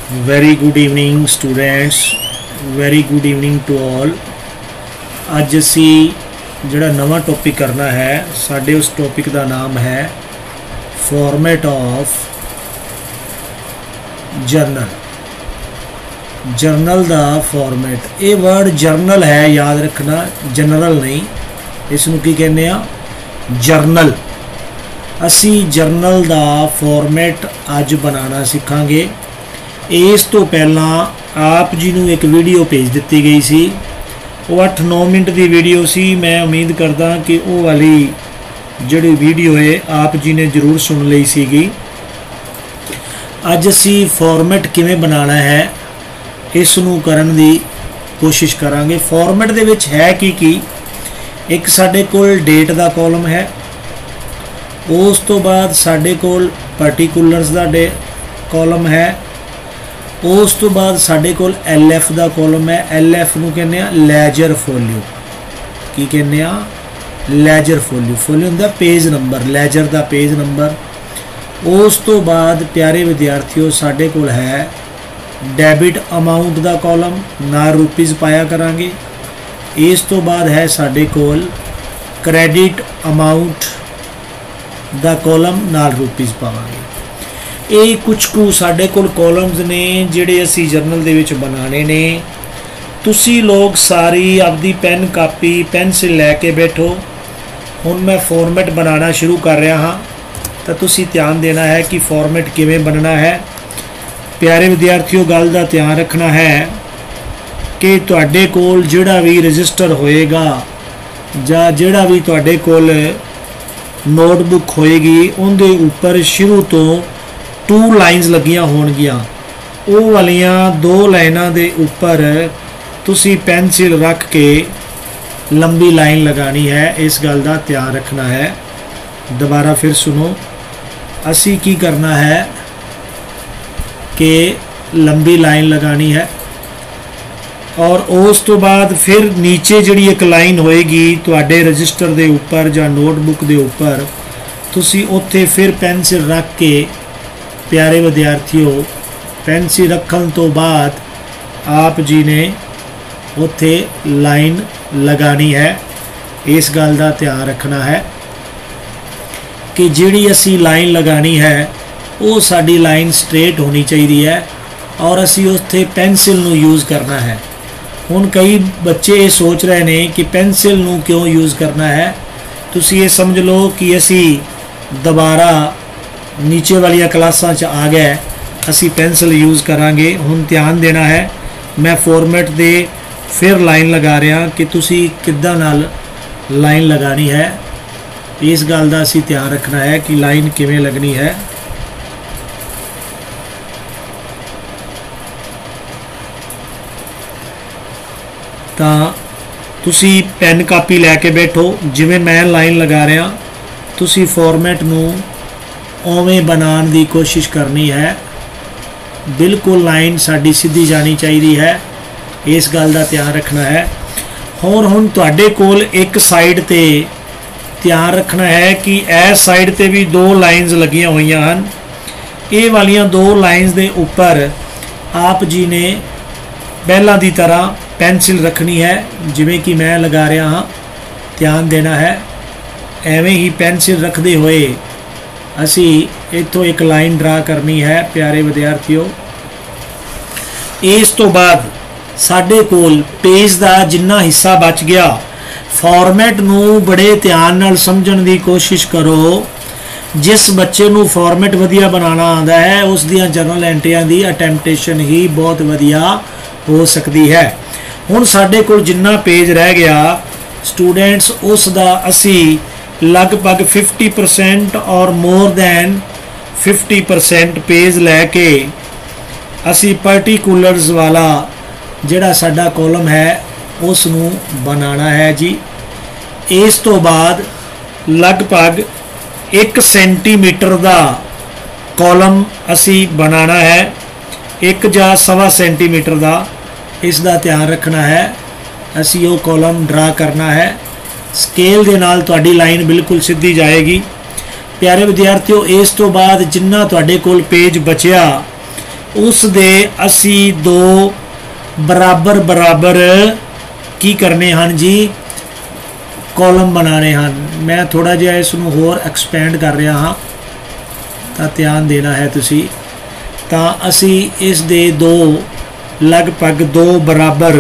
Very good evening students, very good evening to all। ਅੱਜ ਅਸੀਂ ਜਿਹੜਾ ਨਵਾਂ ਟੌਪਿਕ ਕਰਨਾ ਹੈ, ਸਾਡੇ ਉਸ ਟੌਪਿਕ ਦਾ ਨਾਮ ਹੈ ਫਾਰਮੈਟ ਆਫ ਜਰਨਲ ਦਾ ਫਾਰਮੈਟ। ਇਹ ਵਰਡ ਜਰਨਲ ਹੈ, याद रखना, जनरल नहीं। इसनूं की कहने आ जर्नल। असी जर्नल का फॉर्मेट अज बनाना सीखांगे। इस तो पहला आप जी नूं एक वीडियो भेज दी गई सी, वो 8-9 मिनट की वीडियो सी। मैं उम्मीद करदा कि वो वाली जिहड़ी वीडियो है आप जी ने जरूर सुन लई सीगी। अज असी फॉर्मेट किवें बनाना है इस नूं करन दी कोशिश करांगे। फॉर्मेट दे विच है कि एक साडे कोल डेट का कॉलम है, उस तो बाद साडे कोल पार्टिकुलर्स का कॉलम है, उस तो बाद साडे कोल LF का कॉलम है। LF नूं कहने आ लैजर फोलियो। की कहने आ लैजर फोलियो। फोलियो हुंदा पेज नंबर, लैजर का पेज नंबर। उस तो बाद प्यारे विद्यार्थियों साडे कोल है डेबिट अमाउंट का कॉलम, नाल रुपीज़ पाया करांगे। इस तो बाद है साडे कोल क्रैडिट अमाउंट दा कॉलम, नाल रुपीज़ पावांगे। ये कुछ कु साडे कोल कॉलम्स ने जिहड़े असी जर्नल दे विच बनाने ने। तुसी लोग सारी आपदी पेन कापी पेंसिल लैके बैठो। हुण मैं फॉर्मेट बनाना शुरू कर रहा हाँ, तो तुसी ध्यान देना है कि फॉर्मेट किवें बनना है। प्यारे विद्यार्थियों, गल दा ध्यान रखना है कि तुहाडे कोल जिहड़ा भी रजिस्टर होएगा जां जिहड़ा भी तुहाडे कोल नोटबुक होएगी उहदे उपर शुरू तो 2 लाइन्स लगियां होणगियां। वो वालियां 2 लाइनां दे उपर तुसी पेंसिल रख के लंबी लाइन लगानी है। इस गल का ध्यान रखना है। दोबारा फिर सुनो, असी की करना है कि लंबी लाइन लगानी है और उस तो बाद फिर नीचे जिहड़ी एक लाइन होएगी तुहाडे रजिस्टर दे उपर जां नोटबुक दे उपर, तुसी उत्थे फिर पेंसिल रख के, प्यारे विद्यार्थियों, पेंसिल रखन तो बाद आप जी ने उत्थे लाइन लगानी है। इस गल का ध्यान रखना है कि जिहड़ी असी लाइन लगानी है वो साडी लाइन स्ट्रेट होनी चाहिए है और असी उत्थे पेंसिल नूं यूज़ करना है। हुण कई बच्चे ये सोच रहे हैं कि पेंसिल नूं क्यों यूज़ करना है। तुसी ये समझ लो कि असी दोबारा नीचे वाली क्लासां च आ गए, असी पेंसिल यूज़ करांगे। हुण ध्यान देना है, मैं फॉर्मेट दे फिर लाइन लगा रहा कि तुसी किद्दां नाल लाइन लगानी है। इस गल का असी ध्यान रखना है कि लाइन किवें लगनी है। तो तुसी पेन कापी लैके बैठो, जिवें मैं लाइन लगा रहा, तुसी फॉर्मेट नूं उवें बनाने की कोशिश करनी है। बिल्कुल लाइन साडी सीधी जानी चाहिए है। इस गल का ध्यान रखना है। हुण तुहाडे कोल एक साइड ते ध्यान रखना है कि इस साइड ते भी 2 लाइन्स लगियां हुईयां हन। ये वालियां 2 लाइन्स दे उपर आप जी ने पहला दी तरह पेंसिल रखनी है, जिवें कि मैं लगा रहा हाँ। ध्यान देना है। एवें ही पेंसिल रखते हुए असी इत्थों एक लाइन ड्रा करनी है। प्यारे विद्यार्थियों, इस तो बाद साडे कोल पेज का जिन्ना हिस्सा बच गया, फॉर्मेट नूं बड़े ध्यान नाल समझण दी कोशिश करो। जिस बच्चे नूं फॉर्मेट वधिया बनाना आंदा है उस दियां जर्नल एंट्रियां दी अटैम्पटेशन ही बहुत वधिया हो सकती है। हुण साडे कोल जिन्ना पेज रह गया स्टूडेंट्स, उसका असी लगभग 50% और मोर दैन 50% पेज लैके असी पार्टिकुलर्स वाला जिहड़ा साडा कॉलम है उस नूं बनाना है जी। इस तो बाद लगभग 1 सेंटीमीटर का कॉलम असी बनाना है, 1 ਜਾਂ 1.25 सेंटीमीटर का। इसका ध्यान रखना है। असी वो कॉलम ड्रा करना है। स्केल के नाल तुहाडी लाइन बिल्कुल सीधी जाएगी। प्यारे विद्यार्थियों, इस तो बाद जिन्ना तुहाडे कोल पेज बचिया उस दे असी दो बराबर बराबर की करने हैं जी, कॉलम बनाने हैं। मैं थोड़ा जिहा इसनूं होर एक्सपेंड कर रहा हाँ, तो ध्यान देना है तुसी। तो असी इस दे दो लगभग दो बराबर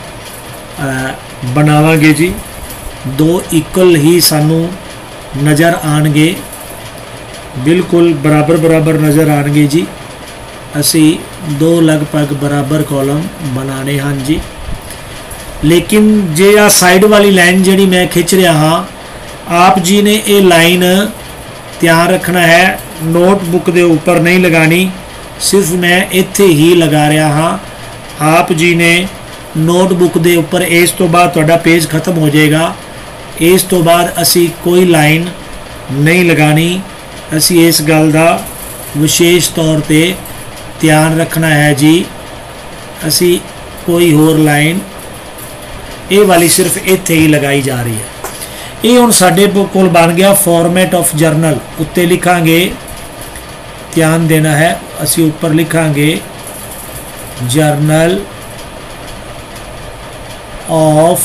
बनावांगे जी, दो इक्वल ही सानू नज़र आएंगे, बिल्कुल बराबर बराबर नज़र आएंगे जी। असी दो लगभग बराबर कॉलम बनाने हैं जी। लेकिन जे आ साइड वाली लाइन जी मैं खिंच रहा हाँ, आप जी ने ये लाइन ध्यान रखना है, नोटबुक के ऊपर नहीं लगानी, सिर्फ मैं इत्थे ही लगा रहा हाँ। आप जी ने नोटबुक के ऊपर इस तो बाद तुहाडा पेज खत्म हो जाएगा, इस तो बाद असी कोई लाइन नहीं लगानी। असी इस गल का विशेष तौर पे ध्यान रखना है जी। असी कोई होर लाइन ये वाली सिर्फ इत्थे ही लगाई जा रही है। ये हुण साडे कोल बन गया फॉर्मेट ऑफ जर्नल। उत्ते लिखांगे, ध्यान देना है, असी ऊपर लिखांगे जर्नल ऑफ,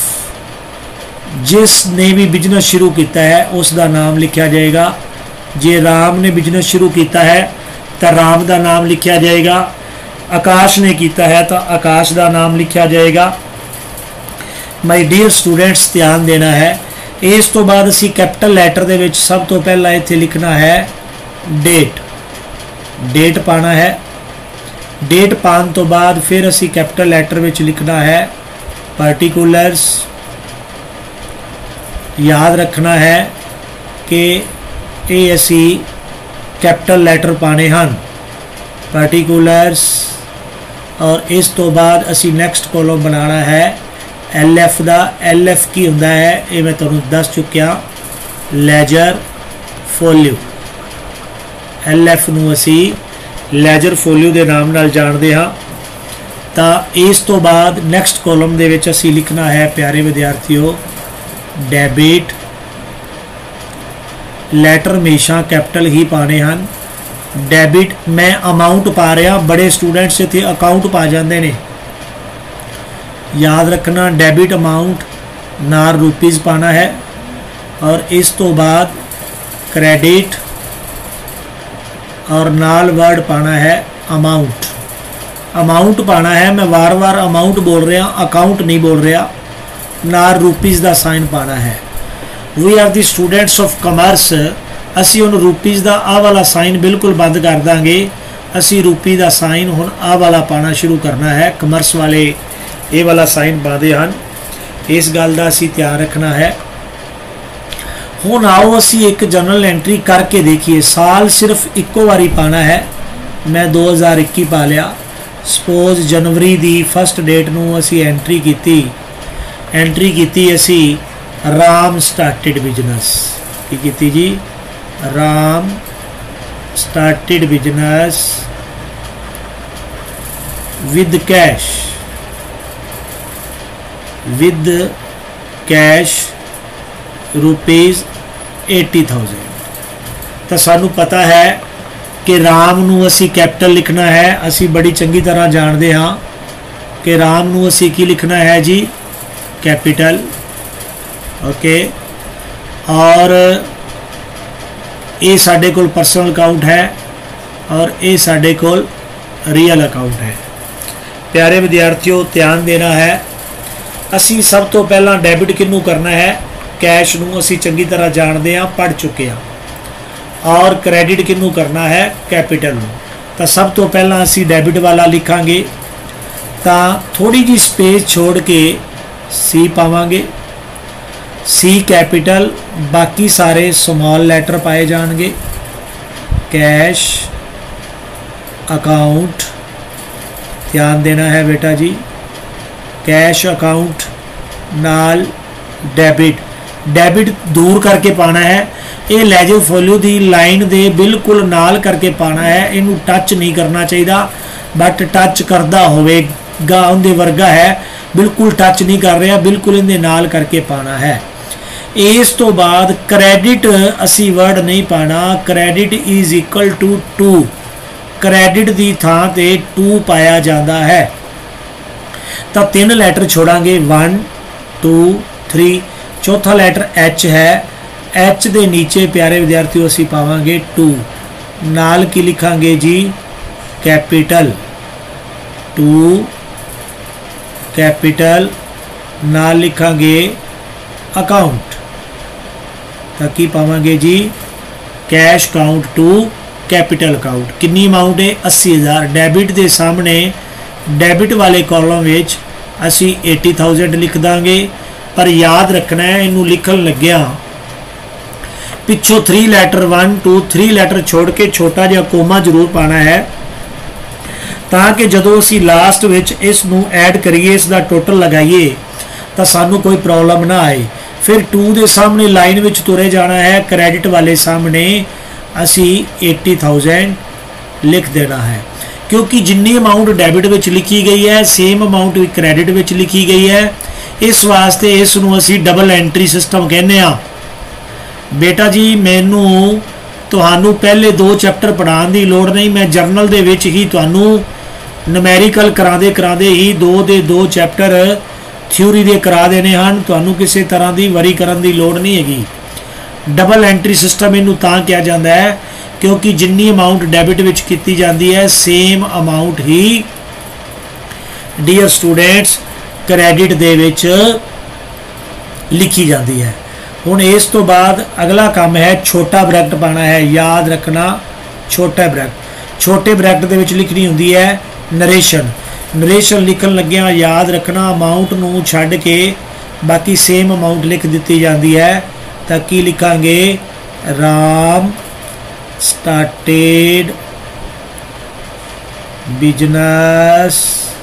जिसने भी बिजनेस शुरू किया है उसका नाम लिखा जाएगा। जे राम ने बिजनेस शुरू किया है तो राम का नाम लिखा जाएगा, आकाश ने किया है तो आकाश का नाम लिखा जाएगा। माय डियर स्टूडेंट्स ध्यान देना है। इस तो बाद असी कैपिटल लैटर दे विच सब तो पहला इत्थे लिखना है डेट, डेट पाना है। डेट पाने तो बाद फिर असी कैपिटल लैटर विच लिखना है पार्टिकुलर्स। याद रखना है कि ये असी कैपिटल लैटर पाने हैं पार्टिकुलर्स। और इस तो बाद असी नैक्सट कॉलम बनाना है LF का। LF की होंदा है ये मैं तुहानूं दस चुकिया, लैजर फोलियो। LF नूं असी लैजर फोलियो के नाम नाल जानते हाँ। तो इस तो बाद नैक्सट कॉलम दे विच असी लिखना है प्यारे विद्यार्थियों डेबिट। लैटर हमेशा कैपिटल ही पाने हैं। डेबिट मैं अमाउंट पा रहा, बड़े स्टूडेंट्स इत्थे अकाउंट पा जाते हैं। याद रखना डेबिट अमाउंट नाल रुपीज़ पाना है। और इस तो बाद क्रेडिट और नाल वर्ड पाना है अमाउंट। अमाउंट पाना है, मैं वार वार अमाउंट बोल रहा, अकाउंट नहीं बोल रहा। नाल रुपीज़ का साइन पाना है। We are the students of commerce. असी हुण रुपीज़ का आ वाला साइन बिल्कुल बंद कर देंगे। असी रुपी का साइन हुण आ वाला पाना शुरू करना है। कमर्स वाले ये वाला साइन पाते हैं। इस गल का असी ध्यान रखना है। हुण आओ असी एक जनरल एंट्री करके देखिए। साल सिर्फ इक्को बारी पाना है। मैं 2021 पा लिया। सपोज जनवरी की फस्ट डेट नूं असी एंट्री की असी राम स्टार्टिड बिजनेस। की जी, Ram started business with cash rupees 80,000। तो सानू पता है कि राम नू असी कैपिटल लिखना है। असी बड़ी चंगी तरह जानते हाँ कि राम नू असी की लिखना है जी, कैपिटल। ओके, और ये साडे कोल पर्सनल अकाउंट है और ये साडे कोल रियल अकाउंट है। प्यारे विद्यार्थियों ध्यान देना है। असी सब तो पहला डेबिट किनू करना है, कैश नू असी चंगी तरह जानते हैं, पढ़ चुके हैं। और क्रेडिट किनू करना है, कैपिटल नू। तो सब तो पहला असी डेबिट वाला लिखांगे। तो थोड़ी जी स्पेस छोड़ के सी पावांगे, सी कैपिटल, बाकी सारे स्मॉल लैटर पाए जाएंगे। कैश अकाउंट, ध्यान देना है बेटा जी, कैश अकाउंट नाल डेबिट। डेबिट दूर करके पाना है। ये लैजर फोलियो की लाइन दे बिल्कुल नाल करके पाना है। इनू टच नहीं करना चाहिए, बट टच करता होवेगा उनके वर्गा है। बिल्कुल टच नहीं कर रहा, बिल्कुल इनके नाल करके पाना है। इस तो बाद क्रेडिट असी वर्ड नहीं पाना। Credit is equal to credit की थां ते 2 पाया जाता है। तो 3 लैटर छोड़ांगे 1 2 3, चौथा लैटर एच है, एच के नीचे प्यारे विद्यार्थियों असी पावांगे 2, नाल की लिखांगे जी कैपिटल 2 कैपिटल, नाल लिखांगे अकाउंट, ताकि पावांगे जी cash account to capital account. कितनी अमाउंट है 80,000। डेबिट के सामने डेबिट वाले कॉलम विच असी 80,000 लिख देंगे, पर याद रखना है इनू लिखन लग्या पिछों 3 लैटर 1 2 3 लैटर छोड़ के छोटा जिहा कोमा जरूर पाना है, ताकि जदों असी लास्ट विच इस नू ऐड करिए, इसका टोटल लगाइए तो सानू कोई प्रॉब्लम ना आए। फिर 2 के सामने लाइन विच तुरे जाना है, क्रेडिट वाले सामने असी 80,000 लिख देना है, क्योंकि जिन्नी अमाउंट डेबिट विच लिखी गई है सेम अमाउंट क्रेडिट विच लिखी गई है। इस वास्ते इस नू असी डबल एंट्री सिस्टम कहने आ। बेटा जी मैनू तुहानू पहले 2 चैप्टर पढ़ाने की लोड़ नहीं, मैं जर्नल दे विच ही तुहानू नूमैरिकल करांदे करांदे ही 2 दे 2 चैप्टर थ्योरी दे करा देने हैं। तुहानू किसी तरह की वरी करन दी लोड़ नहीं हैगी। डबल एंट्री सिस्टम इनू तां कहा जाता है क्योंकि जिन्नी अमाउंट डेबिट विच कीती जाती है सेम अमाउंट ही डियर स्टूडेंट्स क्रेडिट दे विच लिखी जाती है। हुण इस तो बाद अगला काम है छोटा ब्रैकेट पाना है। याद रखना छोटा ब्रैकेट, छोटे ब्रैकेट दे विच लिखनी हुंदी है नरेशन। नरेशन लिखन लग्या याद रखना अमाउंट नू छड्ड के बाकी सेम अमाउंट लिख दी जाती है। ताकि लिखांगे राम स्टार्टेड बिजनेस,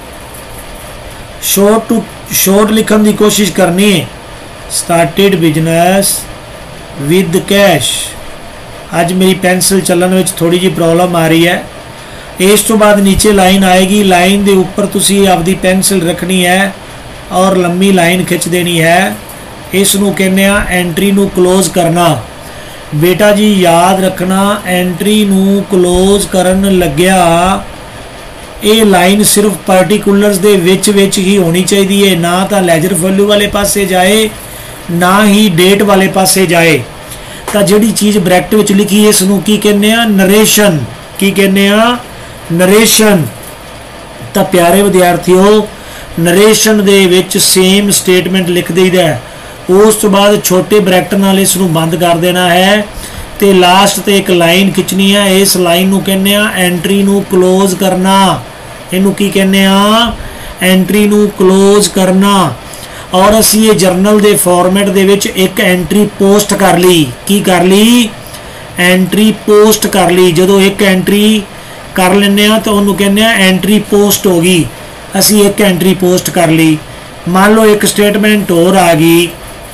शॉर्ट लिखन की कोशिश करनी है, स्टार्टेड बिजनेस विद कैश। अज मेरी पेंसिल चलन में थोड़ी जी प्रॉब्लम आ रही है। इस तो बाद नीचे लाइन आएगी, लाइन के उपर तुसी आपदी पेंसिल रखनी है और लंबी लाइन खिंच देनी है। इस नू कहने आ एंट्री नू क्लोज करना। बेटा जी याद रखना एंट्री नू क्लोज करन लग्या ये लाइन सिर्फ पार्टिकुलर्स दे विच ही होनी चाहिए, ना तो लैजर वैल्यू वाले पासे जाए ना ही डेट वाले पासे जाए। तो जिहड़ी चीज़ ब्रैकेट विच लिखी इस नू की कहने आ नरेशन, की कहने आ नरेशन। तो प्यारे विद्यार्थियों नरेशन दे विच सेम स्टेटमेंट लिख दईदा है। उस तो बाद छोटे ब्रैकेट नाल इस नू बंद कर देना है तो लास्ट ते एक लाइन खिंचनी है। इस लाइन नू कहने आ एंट्री नू क्लोज करना। इनू की कहने आ एंट्री नू क्लोज करना। और असी ये जर्नल दे फॉर्मेट दे विच एक एंट्री पोस्ट कर ली। की कर ली? एंट्री पोस्ट कर ली। जदों एक एंट्री कर लेने तो उन्होंने कहने एंट्री पोस्ट होगी। असी एक एंट्री पोस्ट कर ली। मान लो एक स्टेटमेंट और आ गई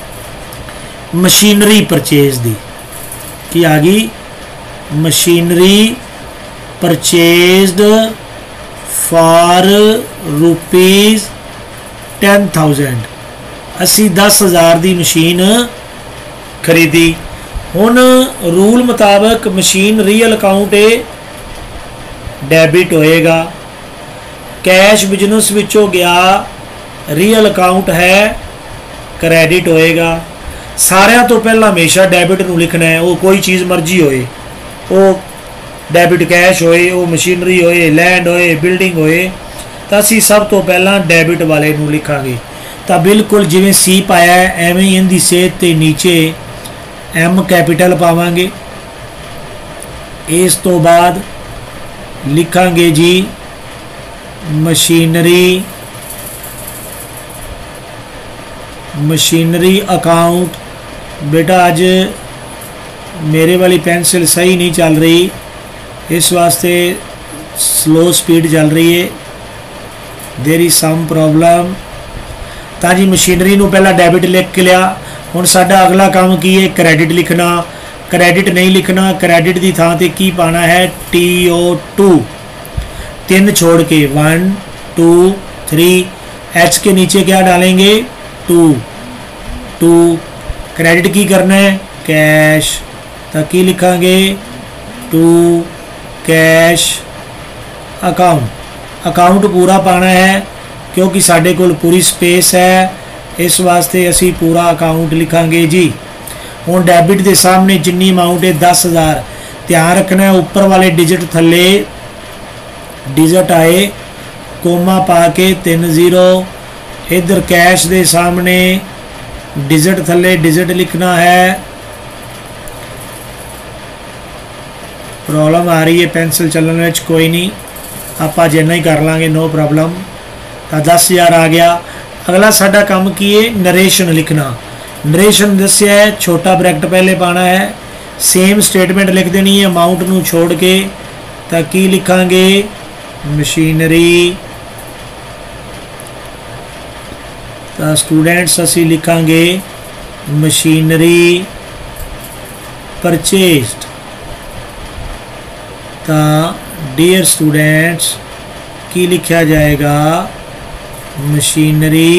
मशीनरी परचेज दी। की आ गई? Machinery purchased for ₹10,000। असी 10,000 की मशीन खरीदी। हुण रूल मुताबक मशीन रियल अकाउंट है डेबिट होएगा, कैश बिजनेस विचों गया रियल अकाउंट है क्रेडिट होएगा। सारिਆਂ तो पहला हमेशा डेबिट नूं लिखना है। वो कोई चीज़ मर्जी होए, वो डेबिट कैश होए, वो मशीनरी होए, लैंड होए, बिल्डिंग होए, तो असी सब तो पहला डेबिट वाले नूं लिखांगे। तो बिल्कुल जिवें सी पाया है एवें ही इनकी सेहत ते नीचे एम कैपिटल पावांगे। इस तो बाद लिखांगे जी मशीनरी अकाउंट। बेटा अज मेरे वाली पेंसिल सही नहीं चल रही, इस वास्ते स्लो स्पीड चल रही है, देयर इज सम प्रॉब्लम। तो जी मशीनरी नूं पहला डेबिट लिख के लिया। हुण साडा अगला काम की है क्रेडिट लिखना। क्रेडिट नहीं लिखना, क्रेडिट की थां ते की पाना है TO2। 3 छोड़ के 1 2 3। एच के नीचे क्या डालेंगे? 2। क्रेडिट की करना है? कैश। तो की लिखांगे? 2 कैश अकाउंट पूरा पाना है क्योंकि साढ़े कोल पूरी स्पेस है, इस वास्ते असी पूरा अकाउंट लिखांगे जी। हुण डेबिट के सामने जिन्नी अमाउंट है 10,000, ध्यान रखना है ऊपर वाले डिजिट थले डिजिट आए कोमा पा के 30, इधर कैश के सामने डिजिट थले डिजिट लिखना है। प्रॉब्लम आ रही है पेंसिल चलने में, कोई नहीं आप जिन्ना ही कर लांगे, नो प्रॉब्लम। तो 10,000 आ गया। अगला साडा काम की है नरेशन लिखना। नरेशन दस्या है, छोटा ब्रैकेट पहले पाना है, सेम स्टेटमेंट लिख देनी है अमाउंट नू छोड़ के। तो की लिखांगे मशीनरी। तो स्टूडेंट्स असी लिखांगे मशीनरी परचेज्ड। तो डियर स्टूडेंट्स की लिखा जाएगा मशीनरी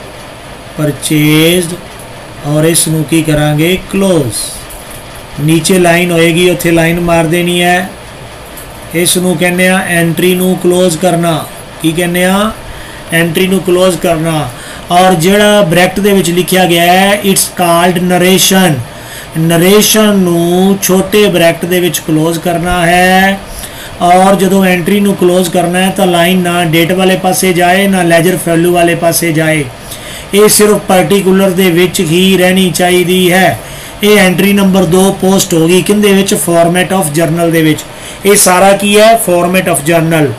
परचेज्ड और इस नू की करांगे क्लोज। नीचे लाइन होएगी उत्थे लाइन मार देनी है। इस नू कहने आ एंट्री नू क्लोज करना। की कहने आ एंट्री नू क्लोज करना। और जिहड़ा ब्रैकेट दे विच लिखा गया है इट्स कॉल्ड नरेशन। नरेशन नू छोटे ब्रैकेट दे विच क्लोज करना है। और जदों एंट्री नू क्लोज करना है तो लाइन ना डेट वाले पासे जाए ना लेजर वैल्यू वाले पासे जाए, ये सिर्फ पार्टिकुलर दे विच ही रहनी चाहिए है। ये एंट्री नंबर 2 पोस्ट होगी किंदे विच फॉर्मेट ऑफ जर्नल दे विच। ये सारा की है फॉर्मेट ऑफ जर्नल।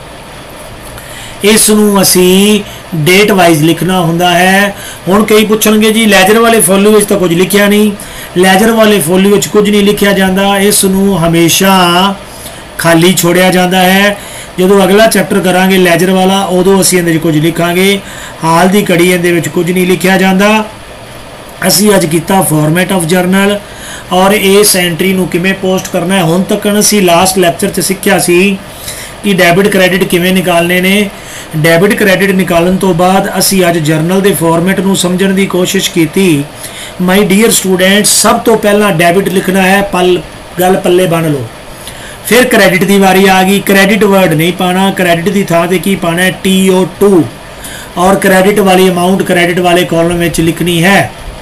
इस नू असी डेट वाइज लिखना हुंदा है। हुण कई पुछणगे जी लेजर वाले फॉलो विच तो कुछ लिखिया नहीं। लेजर वाले फॉलो विच कुछ नहीं लिखिया जाता, इस नू हमेशा खाली छोड़िया जाता है। जो अगला चैप्टर करांगे लेजर वाला उदों असीं इहदे कुछ लिखांगे। हाल की घड़ी इहदे विच कुछ नहीं लिखिया जाता। असी अज कीता फॉर्मेट ऑफ जर्नल और इस एंट्री नू किवें पोस्ट करना है। हुण तक असी लास्ट लैक्चर च सिक्ख्या सी कि डेबिट क्रेडिट किवें निकालने ने। डेबिट क्रेडिट निकालन तो बाद असी अज जर्नल के फॉर्मेट नू समझण की कोशिश की। माई डियर स्टूडेंट सब तो पहला डेबिट लिखना है, गल पल्ले बन लो। फिर क्रेडिट की वारी आ गई। क्रेडिट वर्ड नहीं पाना, क्रेडिट की थां ते की पाना है TO2 और क्रेडिट वाली अमाउंट क्रेडिट वाले कॉलम में लिखनी है।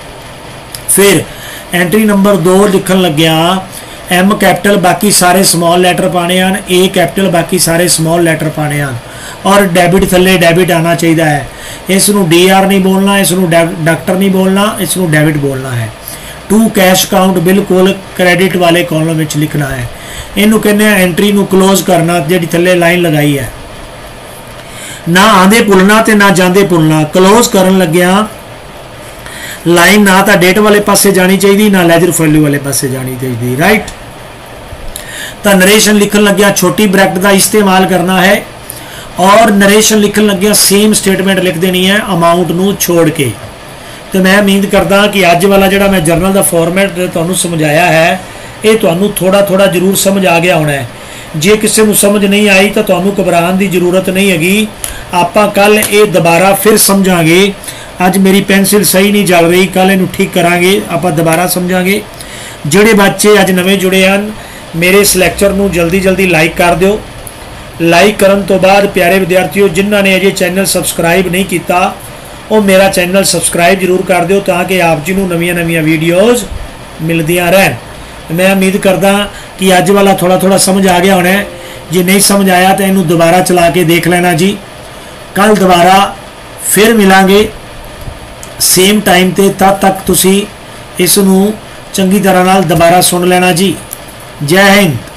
फिर एंट्री नंबर 2 लिखन लग्या M कैपिटल बाकी सारे स्मॉल लैटर पाने हैं, A कैपिटल बाकी सारे स्मॉल लैटर पाने हैं और डेबिट थले डेबिट आना चाहिए है। इस नू DR नहीं बोलना, इस नू डॉक्टर नहीं बोलना, इस नू डेबिट बोलना है। टू कैश अकाउंट बिल्कुल क्रेडिट वाले कॉलम में लिखना है। इनू कहने एंट्री नू क्लोज करना, जी थले लाइन लगाई है ना आंदे भुलना ते ना जांदे भुलना। क्लोज करन लग्या लाइन ना तो डेट वाले पासे जानी चाहिए ना लेजर वैल्यू वाले पासे जानी चाहिए, राइट। तो नरेशन लिखन लग्या छोटी ब्रैकेट का इस्तेमाल करना है और नरेशन लिखन लग्या सेम स्टेटमेंट लिख देनी है अमाउंट नू छोड़ के। तो मैं उम्मीद करदा कि अज वाला जिहड़ा मैं जर्नल का फॉर्मेट तुहानूं समझाया है ये तुहानूं थोड़ा थोड़ा जरूर समझ आ गया होना है। जे किसी को समझ नहीं आई तो तुहानूं घबराने की जरूरत नहीं हैगी। आपां कल ये दोबारा फिर समझांगे। अज मेरी पेंसिल सही नहीं चल रही, कल इनू ठीक करांगे, आपां दोबारा समझांगे। जिहड़े बच्चे अज नवे जुड़े हैं मेरे इस लैक्चर नूं जल्दी जल्दी लाइक कर दिओ। लाइक करन तो बाद प्यारे विद्यार्थियों जिन्हां ने अजे चैनल सबसक्राइब नहीं किया वो मेरा चैनल सबसक्राइब जरूर कर दिओ ताकि आप जी नूं नवीं नवीं वीडियोज़ मिलदियां रहन। मैं उम्मीद करदा कि अज वाला थोड़ा थोड़ा समझ आ गया होना है। जे नहीं समझ आया तो इनू दोबारा चला के देख लेना जी। कल दोबारा फिर मिलांगे सेम टाइम ते, तद तक तुसी इस नू चंगी तरह नाल दोबारा सुन लेना जी। जय हिंद।